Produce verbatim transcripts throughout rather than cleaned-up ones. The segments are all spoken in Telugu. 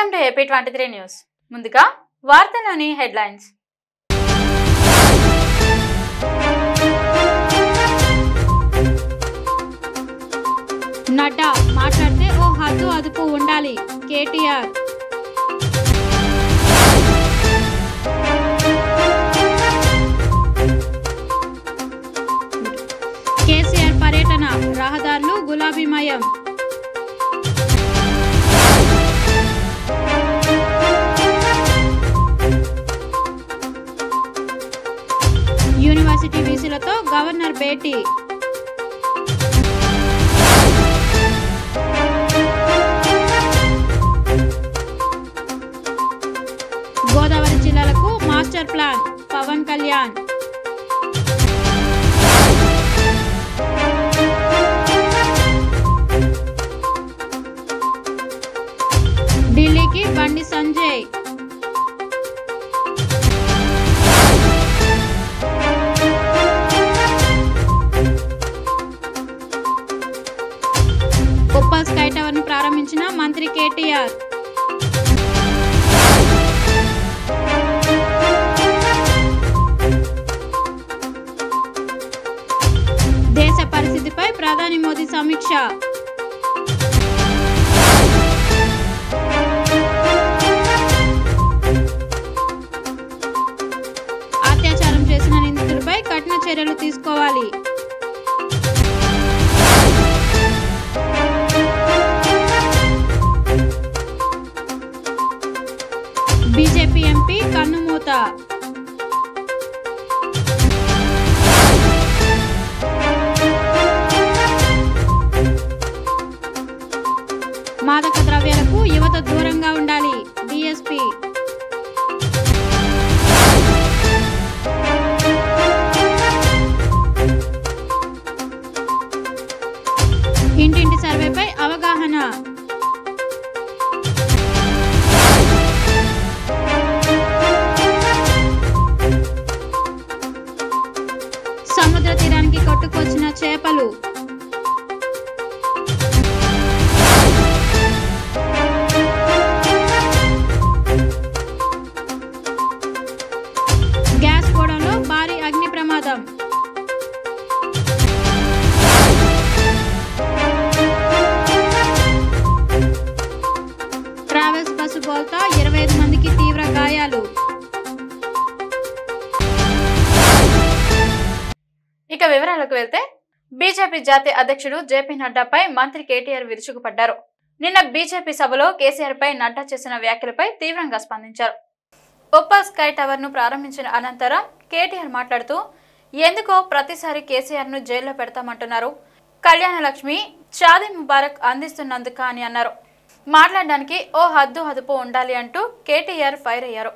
Welcome to AP twenty three news. ముందుగా వార్తలోని హెడ్లైన్స్. నడ్డా మాట్లాడితే ఓ హద్దు అదుపు ఉండాలి. కేటీఆర్ కేసీఆర్ పర్యటన రహదారులు గులాబీమయం. యూనివర్సిటీ వీసీలతో గవర్నర్ భేటీ. గోదావరి జిల్లాలకు మాస్టర్ ప్లాన్ పవన్ కళ్యాణ్. ఢిల్లీకి బండి సంజయ్. ఉప్పల్ స్కై టవర్ ను ప్రారంభించిన మంత్రి కేటీఆర్. దేశ పరిస్థితిపై ప్రధాని మోదీ సమీక్ష. అత్యాచారం చేసిన నిందితులపై కఠిన చర్యలు తీసుకోవాలి. బీజేపీ ఎంపీ కన్నుమూత. మాదక ద్రవ్యాలకు యువత దూరంగా ఉండాలి. డీఎస్పీ. ఇంటింటి సర్వేపై అవగాహన. సముద్ర తీరానికి కొట్టుకొచ్చిన చేపలు. గ్యాస్ గోడంలో భారీ అగ్ని ప్రమాదం. ట్రావెల్స్ బస్సు బోల్తా ఇరవై ఐదు మందికి తీవ్ర గాయాలు. ఇక వివరాలకు వెళ్తే, బీజేపీ జాతీయ అధ్యక్షుడు జేపీ నడ్డాపై మంత్రి కేటీఆర్ విరుచుకుపడ్డారు. నిన్న బీజేపీ సభలో కేసీఆర్ పై నడ్డా చేసిన వ్యాఖ్యలపై తీవ్రంగా స్పందించారు. ఉప్పల్ స్కై టవర్ ను ప్రారంభించిన అనంతరం కేటీఆర్ మాట్లాడుతూ, ఎందుకో ప్రతిసారి కేసీఆర్ ను జైల్లో పెడతామంటున్నారు, కళ్యాణ లక్ష్మి షాదీ ముబారక్ అందిస్తున్నందుక అని అన్నారు. మాట్లాడడానికి ఓ హద్దు అదుపు ఉండాలి అంటూ కేటీఆర్ ఫైర్ అయ్యారు.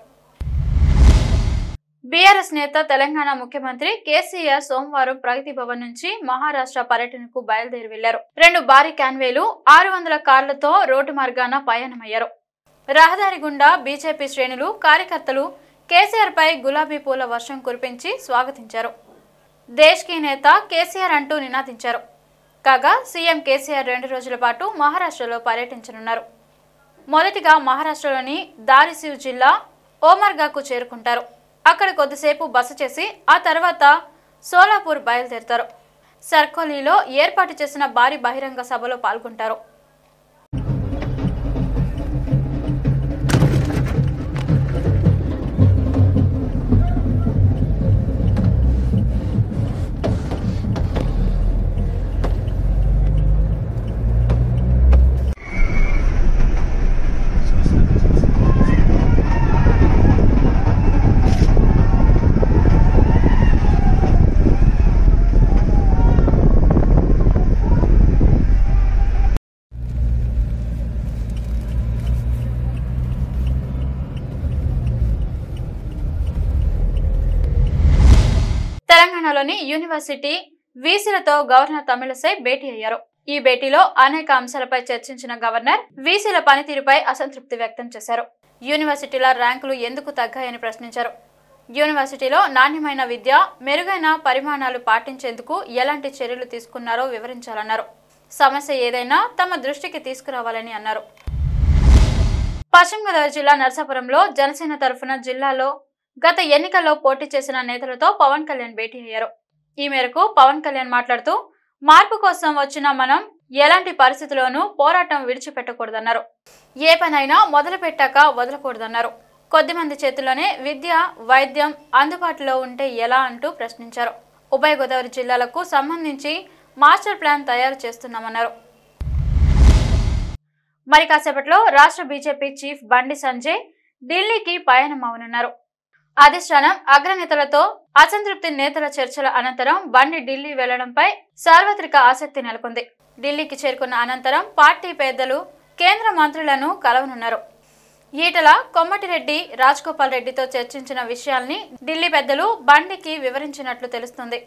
బీఆర్ఎస్ నేత తెలంగాణ ముఖ్యమంత్రి కేసీఆర్ సోమవారం ప్రగతి భవన్ నుంచి మహారాష్ట్ర పర్యటనకు బయలుదేరి వెళ్లారు. రెండు భారీ క్యాన్వేలు, ఆరు వందల కార్లతో రోడ్డు మార్గాన పయనమయ్యారు. రహదారి గుండా బీజేపీ శ్రేణులు, కార్యకర్తలు కేసీఆర్ పై గులాబీ పూల వర్షం కురిపించి స్వాగతించారు. దేశ్ కి నేత కేసీఆర్ అంటూ నినాదించారు. కాగా సీఎం కేసీఆర్ రెండు రోజుల పాటు మహారాష్ట్రలో పర్యటించనున్నారు. మొదటిగా మహారాష్ట్రలోని దారిసివ్ జిల్లా ఓమర్గాకు చేరుకుంటారు. అక్కడ కొద్దిసేపు బస చేసి ఆ తర్వాత సోలాపూర్ బయలుదేరుతారు. సర్కోలీలో ఏర్పాటు చేసిన భారీ బహిరంగ సభలో పాల్గొంటారు. తెలంగాణలోని యూనివర్సిటీ వీసీలతో గవర్నర్ తమిళసై భేటీ అయ్యారు. ఈ భేటీలో అనేక అంశాలపై చర్చించిన గవర్నర్ వీసీల పనితీరుపై అసంతృప్తి వ్యక్తం చేశారు. యూనివర్సిటీల ర్యాంకులు ఎందుకు తగ్గాయని ప్రశ్నించారు. యూనివర్సిటీలో నాణ్యమైన విద్య, మెరుగైన పరిమాణాలు పాటించేందుకు ఎలాంటి చర్యలు తీసుకున్నారో వివరించాలన్నారు. సమస్య ఏదైనా తమ దృష్టికి తీసుకురావాలని అన్నారు. పశ్చిమ గోదావరి జిల్లా నర్సాపురంలో జనసేన తరఫున జిల్లాలో గత ఎన్నికల్లో పోటీ చేసిన నేతలతో పవన్ కళ్యాణ్ భేటీ అయ్యారు. ఈ మేరకు పవన్ కళ్యాణ్ మాట్లాడుతూ మార్పు కోసం వచ్చిన మనం ఎలాంటి పరిస్థితుల్లోనూ పోరాటం విడిచిపెట్టకూడదన్నారు. ఏ పనైనా మొదలు పెట్టాక వదలకూడదన్నారు. కొద్దిమంది చేతుల్లోనే విద్య, వైద్యం అందుబాటులో ఉంటే ఎలా అంటూ ప్రశ్నించారు. ఉభయ గోదావరి జిల్లాలకు సంబంధించి మాస్టర్ ప్లాన్ తయారు చేస్తున్నామన్నారు. మరి కాసేపట్లో రాష్ట్ర బీజేపీ చీఫ్ బండి సంజయ్ ఢిల్లీకి పయనం అవనున్నారు. అధిష్టానం అగ్రనేతలతో అసంతృప్తి నేతల చర్చల అనంతరం బండి ఢిల్లీ వెళ్లడంపై సార్వత్రిక ఆసక్తి నెలకొంది. ఢిల్లీకి చేరుకున్న అనంతరం పార్టీ పెద్దలు, కేంద్ర మంత్రులను కలవనున్నారు. ఈటల, కొమ్మటిరెడ్డి, రాజగోపాల్ రెడ్డితో చర్చించిన విషయాల్ని ఢిల్లీ పెద్దలు బండికి వివరించినట్లు తెలుస్తుంది.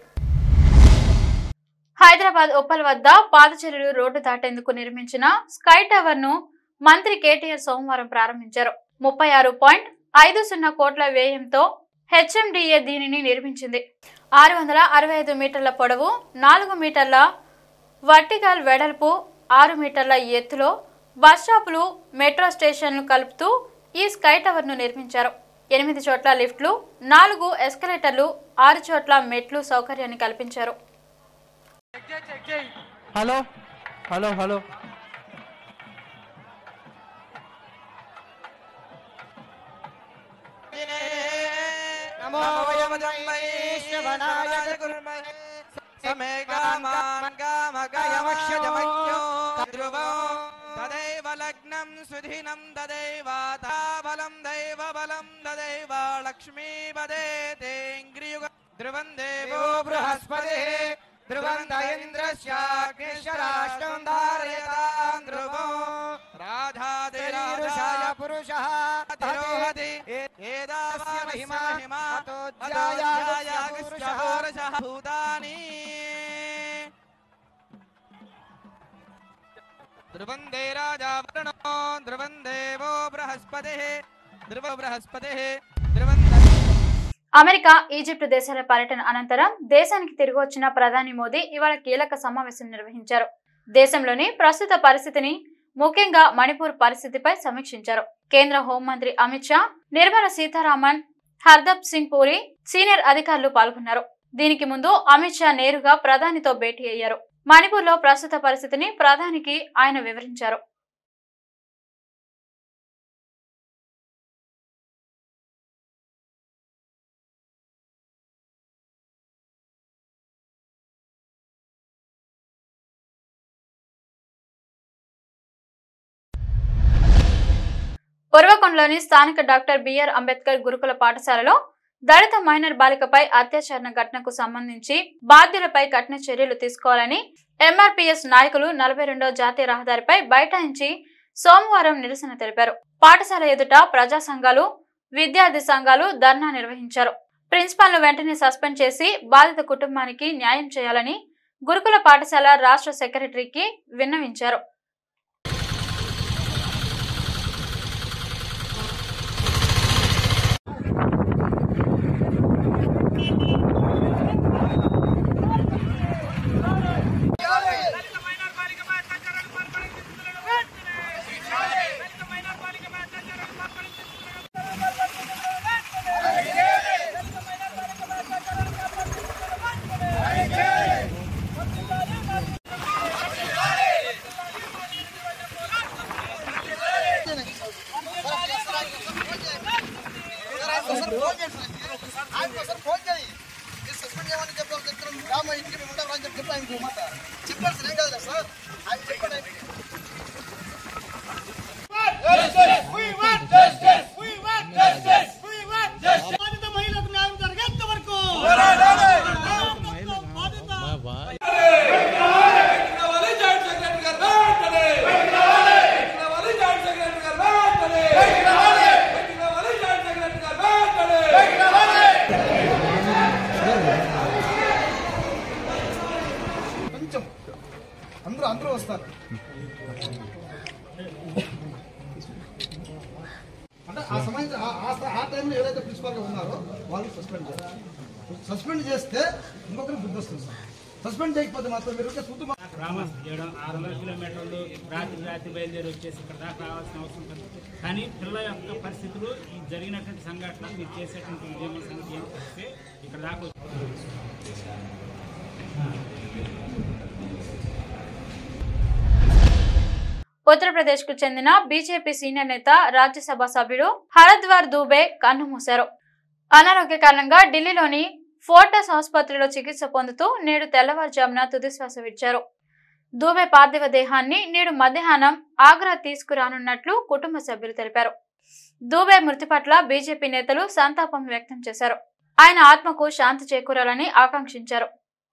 హైదరాబాద్ ఉప్పల్ వద్ద పాదచారులు రోడ్డు దాటేందుకు నిర్మించిన స్కై టవర్ ను మంత్రి కేటీఆర్ సోమవారం ప్రారంభించారు. ముప్పై ఆరు పాయింట్ ఐదు సున్నా కోట్ల వ్యయంతో హెచ్ఎండిఏ దీనిని నిర్మించింది. ఆరు వందల అరవై ఐదు మీటర్ల పొడవు, నాలుగు మీటర్ల వర్టికల్ వెడల్పు, ఆరు మీటర్ల ఎత్తులో బస్ స్టాపులు, మెట్రో స్టేషన్లు కలుపుతూ ఈ స్కై టవర్ ను నిర్మించారు. ఎనిమిది చోట్ల లిఫ్ట్లు, నాలుగు ఎస్కలేటర్లు, ఆరు చోట్ల మెట్లు సౌకర్యాన్ని కల్పించారు. హలో హలో హలో నమో వయమజంబై శ్రవణాయ గురుమహే సమేగామాంగామగయమక్షజమయ్యో ధ్రువం తదైవ లగ్నం సుధినం తదైవాతాబలం దైవబలం తదైవ లక్ష్మీపదే తేంగ్రియుగ ధ్రువం దేవో బృహస్పతిః ధ్రువం ఇంద్రస్యాగ్నిశ్చరాష్ట్రం ధారయతాం ధ్రువం రాధాదిరాజాయ పురుషః తిరోహతి ఏదాస్య మహిమా అతోజ్యాయాగస్య భూతాని ధ్రువం దే రాజా వరుణో ధ్రువం దేవో బృహస్పతిః ధ్రువ బృహస్పతిః ధ్రువం. అమెరికా, ఈజిప్ట్ దేశాల పర్యటన అనంతరం దేశానికి తిరిగి వచ్చిన ప్రధాని మోదీ ఇవాళ కీలక సమావేశం నిర్వహించారు. దేశంలోని ప్రస్తుత పరిస్థితిని, ముఖ్యంగా మణిపూర్ పరిస్థితిపై సమీక్షించారు. కేంద్ర హోంమంత్రి అమిత్ షా, నిర్మలా సీతారామన్, హర్దీప్ సింగ్ పూరి సీనియర్ అధికారులు పాల్గొన్నారు. దీనికి ముందు అమిత్ షా నేరుగా ప్రధానితో భేటీ అయ్యారు. మణిపూర్ లో ప్రస్తుత పరిస్థితిని ప్రధానికి ఆయన వివరించారు. ఉరవకొండలోని స్థానిక డాక్టర్ బిఆర్ అంబేద్కర్ గురుకుల పాఠశాలలో దళిత మైనర్ బాలికపై అత్యాచార ఘటనకు సంబంధించి బాధ్యులపై కఠిన చర్యలు తీసుకోవాలని ఎంఆర్పీఎస్ నాయకులు నలభై రెండవ జాతీయ రహదారిపై బైఠాయించి సోమవారం నిరసన తెలిపారు. పాఠశాల ఎదుట ప్రజా సంఘాలు, విద్యార్థి సంఘాలు ధర్నా నిర్వహించారు. ప్రిన్సిపాల్ ను వెంటనే సస్పెండ్ చేసి బాధిత కుటుంబానికి న్యాయం చేయాలని గురుకుల పాఠశాల రాష్ట్ర సెక్రటరీకి విన్నవించారు. అందరూ అందరూ వస్తారు అంటే ఆ సమయం ఆ టైంలో ఏదైతే ప్రిన్సిపాల్గా ఉన్నారో వాళ్ళు సస్పెండ్ చేస్తారు. సస్పెండ్ చేస్తే ఇంకొకరికి బుద్ధి వస్తుంది సార్. సస్పెండ్ చేయకపోతే మాత్రం మీరు గ్రామం ఏడు ఆరు వందల కిలోమీటర్లు రాత్రి రాత్రి బయలుదేరి వచ్చేసి ఇక్కడ దాకా రావాల్సిన అవసరం ఉంటుంది. కానీ పిల్లల యొక్క పరిస్థితులు ఈ జరిగినటువంటి సంఘటన మీరు చేసేటువంటి ఉద్యమ సంగతి ఏం చేస్తే ఇక్కడ దాకా ఉత్తరప్రదేశ్ కు చెందిన బీజేపీ సీనియర్ నేత రాజ్యసభ సభ్యుడు హరద్వార్ దూబే కన్నుమూశారు. అనారోగ్య కారణంగా ఢిల్లీలోని ఫోర్టస్ ఆసుపత్రిలో చికిత్స పొందుతూ నేడు తెల్లవారుజామున తుదిశ్వాస విడిచారు. దూబే పార్థివ దేహాన్ని నేడు మధ్యాహ్నం ఆగ్రా తీసుకురానున్నట్లు కుటుంబ సభ్యులు తెలిపారు. దూబే మృతి పట్ల బీజేపీ నేతలు సంతాపం వ్యక్తం చేశారు. ఆయన ఆత్మకు శాంతి చేకూరాలని ఆకాంక్షించారు.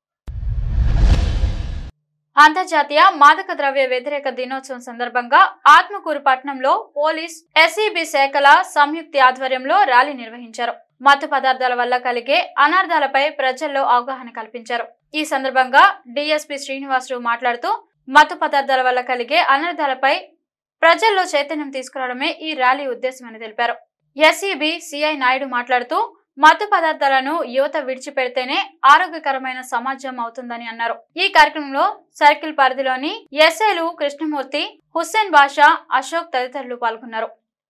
అంతర్జాతీయ మాదక ద్రవ్య వ్యతిరేక దినోత్సవం సందర్భంగా ఆత్మకూరు పట్టణంలో పోలీస్ ఎస్ఈబి శాఖల సంయుక్త ఆధ్వర్యంలో ర్యాలీ నిర్వహించారు. మత్తు పదార్థాల వల్ల కలిగే అనార్థాలపై ప్రజల్లో అవగాహన కల్పించారు. ఈ సందర్భంగా డిఎస్పీ శ్రీనివాసరావు మాట్లాడుతూ మత్తు పదార్థాల వల్ల కలిగే అనర్థాలపై ప్రజల్లో చైతన్యం తీసుకురావడమే ఈ ర్యాలీ ఉద్దేశమని తెలిపారు. ఎస్ఈబి సిఐ నాయుడు మాట్లాడుతూ మత్తు పదార్థాలను యువత విడిచిపెడితేనే ఆరోగ్యకరమైన సమాజం అవుతుందని అన్నారు. ఈ కార్యక్రమంలో సర్కిల్ పరిధిలోని ఎస్ఐలు కృష్ణమూర్తి, హుస్సేన్ బాషా, అశోక్ తదితరులు పాల్గొన్నారు.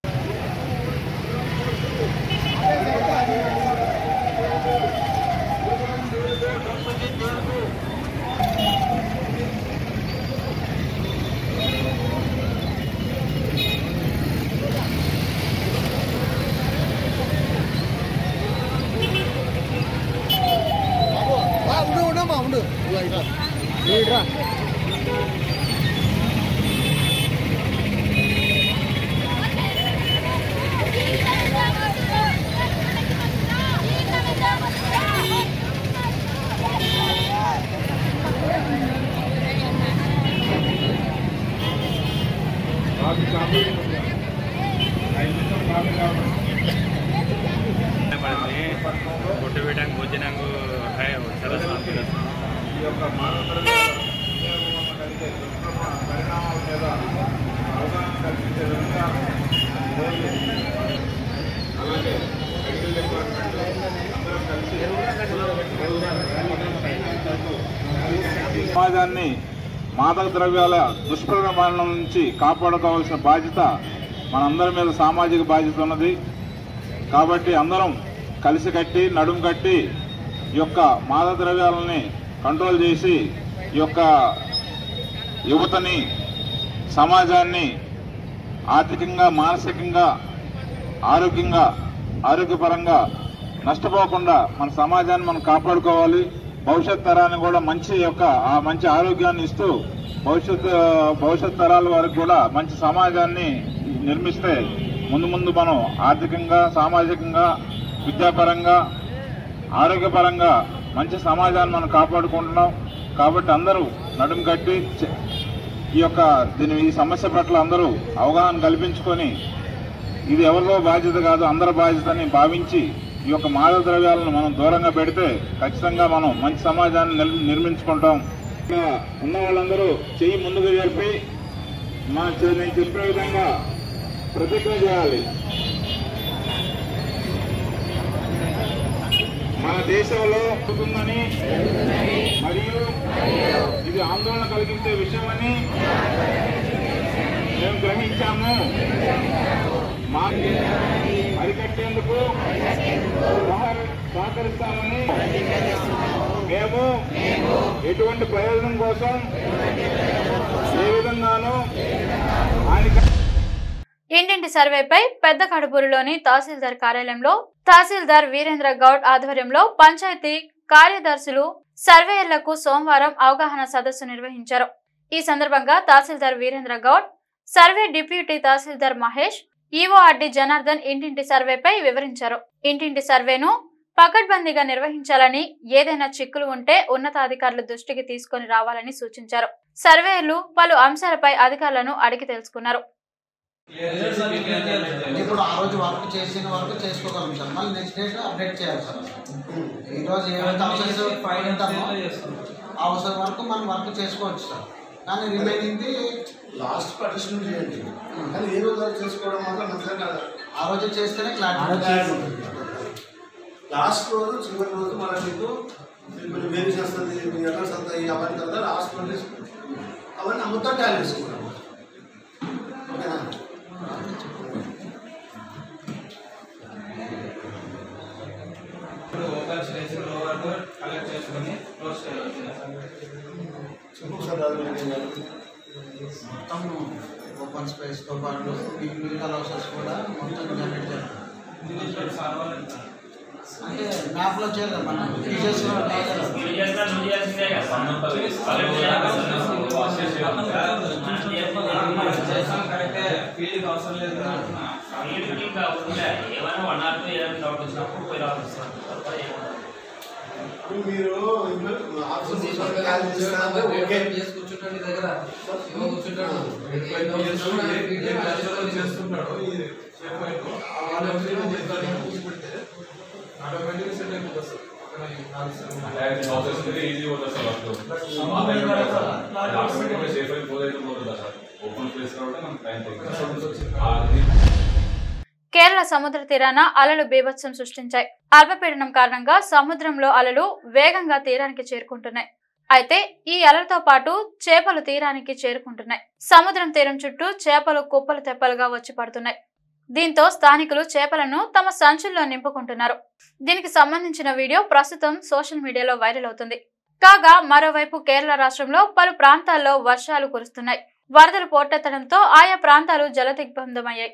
సమాజాన్ని మాదక ద్రవ్యాల దుష్ప్రభావాల నుంచి కాపాడుకోవాల్సిన బాధ్యత మనందరి మీద సామాజిక బాధ్యత ఉన్నది. కాబట్టి అందరం కలిసి కట్టి నడుం కట్టి ఈ యొక్క మాదక ద్రవ్యాలని కంట్రోల్ చేసి ఈ యొక్క యువతని సమాజాన్ని ఆర్థికంగా మానసికంగా ఆరోగ్యంగా ఆరోగ్యపరంగా నష్టపోకుండా మన సమాజాన్ని మనం కాపాడుకోవాలి. భవిష్యత్ తరాన్ని కూడా మంచి యొక్క ఆ మంచి ఆరోగ్యాన్ని ఇస్తూ భవిష్యత్ భవిష్యత్ తరాల వరకు కూడా మంచి సమాజాన్ని నిర్మిస్తే ముందు ముందు మనం ఆర్థికంగా సామాజికంగా విద్యాపరంగా ఆరోగ్యపరంగా మంచి సమాజాన్ని మనం కాపాడుకుంటున్నాం. కాబట్టి అందరూ నడుం కట్టి ఈ యొక్క దీని ఈ సమస్య పట్ల అందరూ అవగాహన కల్పించుకొని ఇది ఎవరిలో బాధ్యత కాదు అందరి బాధ్యతని భావించి ఈ యొక్క మాదక ద్రవ్యాలను మనం దూరంగా పెడితే ఖచ్చితంగా మనం మంచి సమాజాన్ని నిర్మించుకుంటాం. ఉన్న వాళ్ళందరూ చెయ్యి ముందుకు జరిపి మా నేను చెప్పే విధంగా ప్రతిజ్ఞ చేయాలి. మన దేశంలో ఉంటుందని మరియు ఇది ఆందోళన కలిగించే విషయమని మేము గ్రహించాము. మా అరికట్టేందుకు సహకరిస్తామని మేము ఎటువంటి ప్రయోజనం కోసం ఏ విధంగానూ ఆయన ఇంటింటి సర్వేపై పెద్ద కడుపూరులోని తహసీల్దార్ కార్యాలయంలో తహసీల్దార్ వీరేంద్ర గౌడ్ ఆధ్వర్యంలో పంచాయతీ కార్యదర్శులు సర్వేయర్లకు సోమవారం అవగాహన సదస్సు నిర్వహించారు. ఈ సందర్భంగా తహసీల్దార్ వీరేంద్ర గౌడ్, సర్వే డిప్యూటీ తహసీల్దార్ మహేష్, ఈఓఆర్డి జనార్దన్ ఇంటింటి సర్వేపై వివరించారు. ఇంటింటి సర్వేను పకడ్బందీగా నిర్వహించాలని, ఏదైనా చిక్కులు ఉంటే ఉన్నతాధికారుల దృష్టికి తీసుకుని రావాలని సూచించారు. సర్వేయర్లు పలు అంశాలపై అధికారులను అడిగి తెలుసుకున్నారు. ఇప్పుడు ఆ రోజు వర్క్ చేసిన వర్క్ చేసుకోగలం సార్, మళ్ళీ నెక్స్ట్ డే అప్డేట్ చేయాలి సార్. ఈరోజు ఏవైతే అవసరం ఫైల్ ఉంటామో అవసరం వరకు మనం వర్క్ చేసుకోవచ్చు సార్. కానీ రిమైనింగ్ది లాస్ట్ పటిషన్ చేయండి. కానీ ఏ రోజు చేసుకోవడం మాత్రం మంచిగా కాదు. ఆ రోజు చేస్తేనే క్లారిటీ ఉంటుంది. లాస్ట్ రోజు చివరి రోజు మనం మీకు మీరు వేరు చేస్తుంది, మీ ఎర్రస్ వస్తాయి, అవన్నీ తర్వాత లాస్ట్ రోజు అవన్నీ మొత్తం టాలీ చేసుకుంటాం. ఓకేనా? ఓపెన్ స్పేస్తో పాటు ఈ మిగతా హౌసెస్ కూడా మొత్తం జనరేట్ చేస్తాం. అంటే మ్యాప్లో చేయాలి మనం టీచర్స్లో మీరు కూర్చుంటాడు దగ్గర కూర్చుంటాడు కేరళ సముద్ర తీరాన అలలు బీభత్సం సృష్టించాయి. అల్పపీడనం కారణంగా సముద్రంలో అలలు వేగంగా తీరానికి చేరుకుంటున్నాయి. అయితే ఈ అలలతో పాటు చేపలు తీరానికి చేరుకుంటున్నాయి. సముద్రం తీరం చుట్టూ చేపలు కుప్పలు తెప్పలుగా వచ్చి పడుతున్నాయి. దీంతో స్థానికులు చేపలను తమ సంచుల్లో నింపుకుంటున్నారు. దీనికి సంబంధించిన వీడియో ప్రస్తుతం సోషల్ మీడియాలో వైరల్ అవుతుంది. కాగా మరోవైపు కేరళ రాష్ట్రంలో పలు ప్రాంతాల్లో వర్షాలు కురుస్తున్నాయి. వరదలు పోటెత్తడంతో ఆయా ప్రాంతాలు జలదిగ్బంధమయ్యాయి.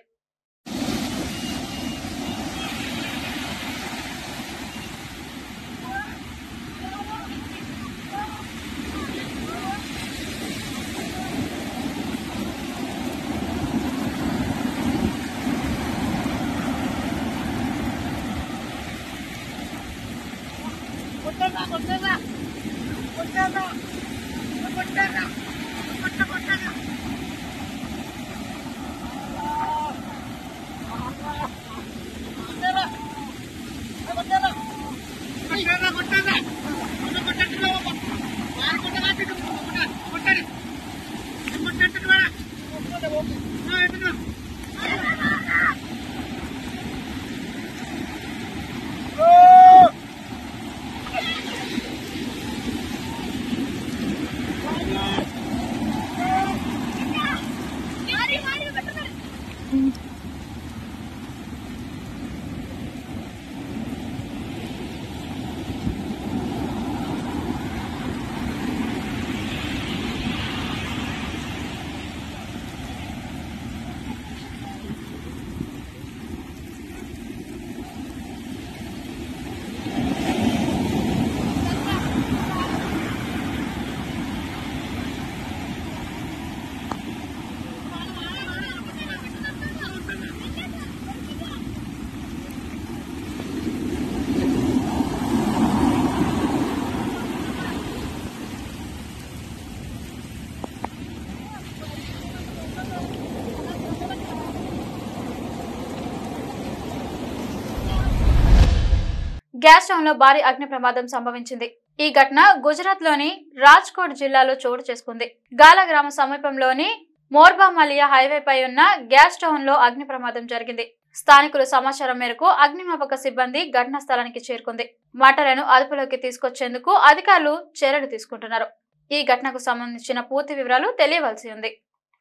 గ్యాస్ స్టవ్ లో భారీ అగ్ని ప్రమాదం సంభవించింది. ఈ ఘటన గుజరాత్ లోని రాజ్కోట్ జిల్లాలో చోటు చేసుకుంది. గాలా గ్రామ సమీపంలోని మోర్బామలియా హైవేపై ఉన్న గ్యాస్ స్టవ్ లో అగ్ని ప్రమాదం జరిగింది. స్థానికుల సమాచారం మేరకు అగ్నిమాపక సిబ్బంది ఘటనా స్థలానికి చేరుకుంది. మంటలను అదుపులోకి తీసుకొచ్చేందుకు అధికారులు చర్యలు తీసుకుంటున్నారు. ఈ ఘటనకు సంబంధించిన పూర్తి వివరాలు తెలియవలసి ఉంది.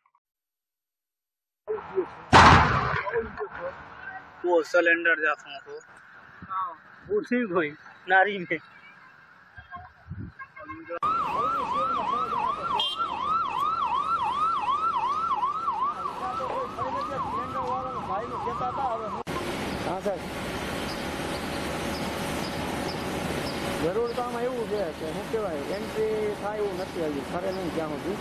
उसी कोई नारी में हाँ सर जरूर काम एवं है कि શું કહેવાય એન્ટ્રી થાય એવું નથી હજી ખરે નહીં જ્યાં સુધી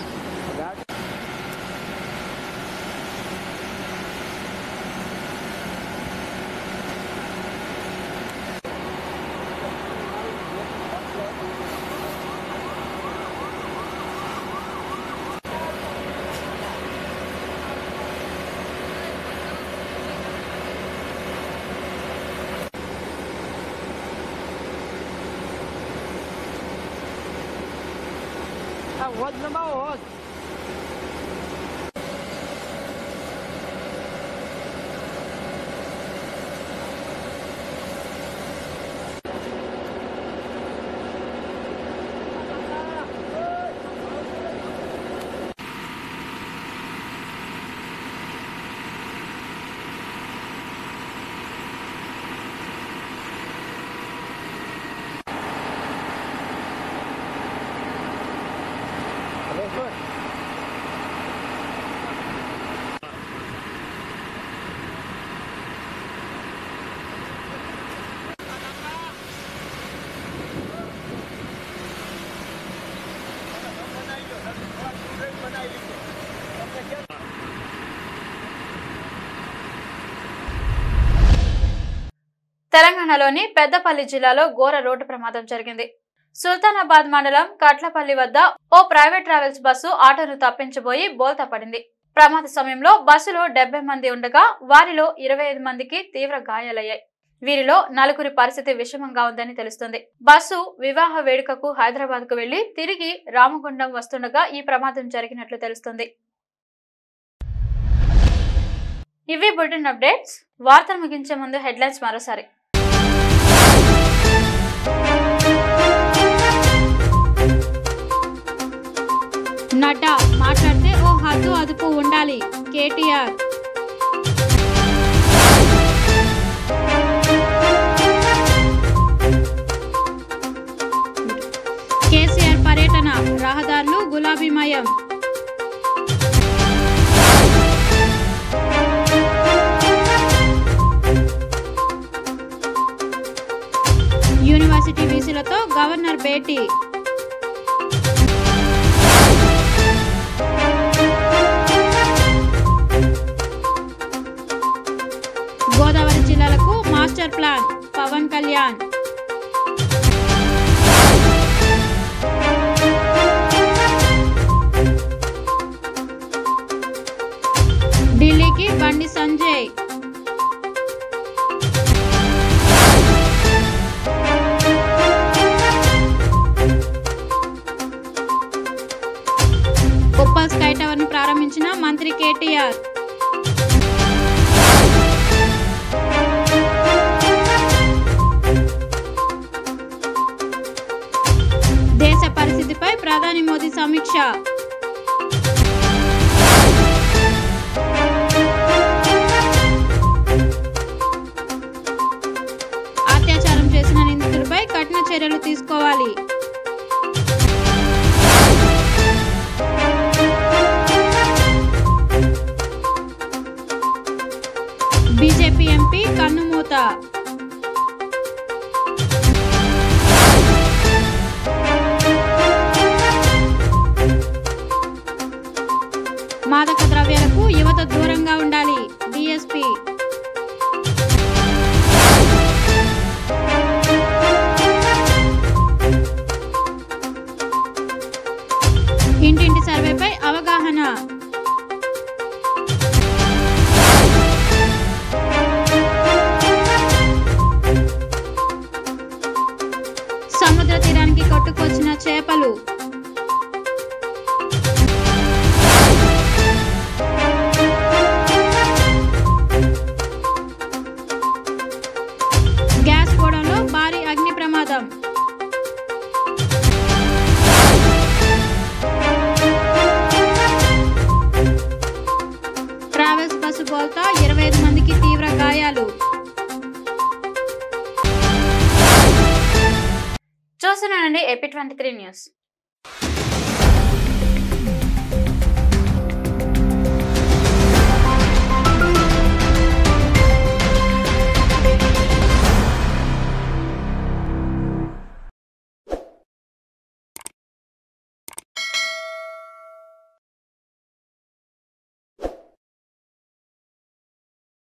હોજ નમાવો હોજ Good. తెలంగాణలోని పెద్దపల్లి జిల్లాలో ఘోర రోడ్డు ప్రమాదం జరిగింది. సుల్తానాబాద్ మండలం కట్లపల్లి వద్ద ఓ ప్రైవేట్ ట్రావెల్స్ బస్సు ఆటోను తప్పించబోయి బోల్తా పడింది. ప్రమాద సమయంలో బస్సులో డెబ్బై మంది ఉండగా వారిలో ఇరవై ఐదు మందికి తీవ్ర గాయాలయ్యాయి. వీరిలో నలుగురి పరిస్థితి విషమంగా ఉందని తెలుస్తుంది. బస్సు వివాహ వేడుకకు హైదరాబాద్ కు వెళ్లి తిరిగి రామగుండం వస్తుండగా ఈ ప్రమాదం జరిగినట్లు తెలుస్తుంది. ఇవి బులెటిన్ అప్డేట్స్. వార్తలు ముగించే ముందు హెడ్లైన్స్ మరోసారి. నడ్డా మాట్లాడితే ఓ హద్దు అదుపు ఉండాలి. కేటీఆర్ కేసీఆర్ పర్యటన రహదారులు గులాబీమయం. యూనివర్సిటీ వీసీలతో గవర్నర్ భేటీ. గోదావరి జిల్లాలకు మాస్టర్ ప్లాన్ పవన్ కళ్యాణ్. ఢిల్లీకి బండి సంజయ్. ఉప్పల్ స్కై టవర్ ను ప్రారంభించిన మంత్రి కేటీఆర్. దేశ పరిస్థితిపై ప్రధాని మోదీ సమీక్ష. అత్యాచారం చేసిన నిందితులపై కఠిన చర్యలు తీసుకోవాలి. బీజేపీ ఎంపీ కన్నుమూత. మాదక ద్రవ్యాలకు యువత దూరంగా ఉండాలి. డీఎస్పీ. ఇంటింటి సర్వేపై అవగాహన. సముద్ర తీరానికి కొట్టుకొచ్చిన చేపలు. గ్యాస్ గోడంలో భారీ అగ్ని ప్రమాదం. ట్రావెల్స్ బస్సు బోల్తా ఇరవై ఐదు మందికి తీవ్ర గాయాలు. చూస్తున్నానండి ఏపీ ట్వంటీ త్రీ న్యూస్.